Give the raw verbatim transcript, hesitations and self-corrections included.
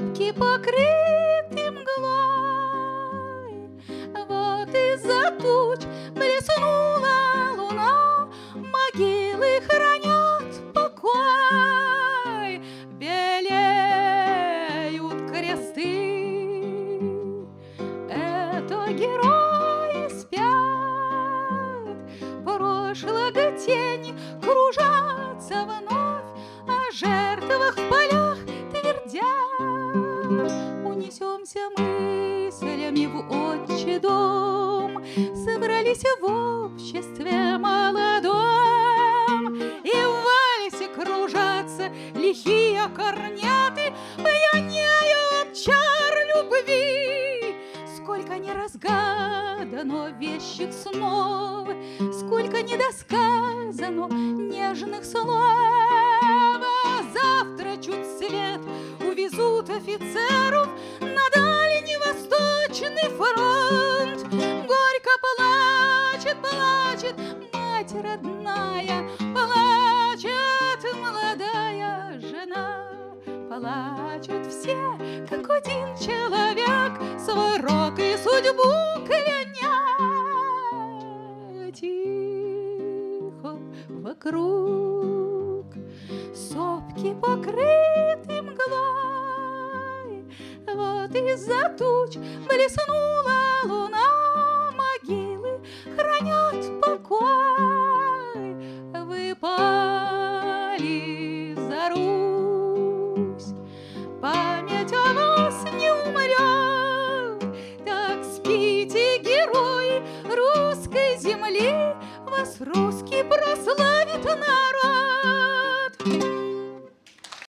сопки покрыты мглой. Вот из-за туч блеснула луна, могилы хранят покой. Белеют кресты, это герои спят. Прошлого тени кружатся вновь, о жертвах в полях твердят. Унесемся мыслями в отчий дом, собрались в обществе молодом, и в вальсе кружатся лихие корняты, пьянеют чар любви. Сколько не разгадано вещих снов, сколько недосказано нежных слов. Завтра чуть свет увезут офицеров на дальний восточный фронт. Горько плачет, плачет мать родная, плачет молодая жена. Плачут все, как один человек, свой рок и судьбу кляня. Тихо вокруг сопки покрыты мглой. Вот из-за туч блеснула луна, могилы хранят покой. Вы пали за Русь, память о вас не умрет. Так спите, герои русской земли, вас русский прославит на